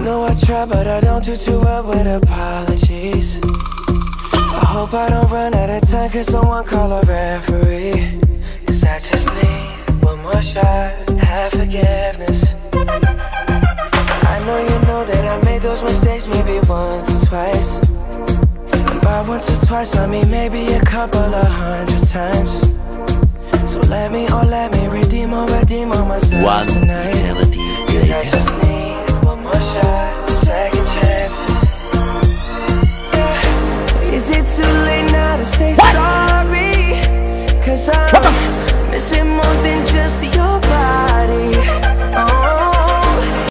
know I try, but I don't do too well with apologies. I hope I don't run out of time, cause someone call a referee. Cause I just need one more shot, have forgiveness. I know you know that I made those mistakes maybe once or twice. And by once or twice I mean maybe a couple of 100 times. So let me redeem or myself One tonight. eternity Cause I just need